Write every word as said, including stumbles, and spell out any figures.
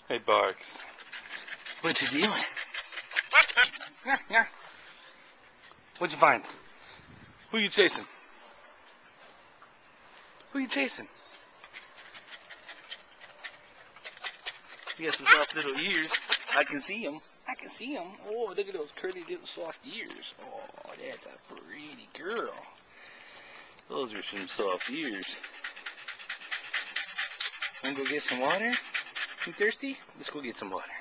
Hey, Barqs. What you doing? What'd you find? Who you chasing? Who you chasing? He got some soft little ears. I can see him. I can see him. Oh, look at those curly little soft ears. Oh, that's a pretty girl. Those are some soft ears. Wanna go get some water? You thirsty? Let's go get some water.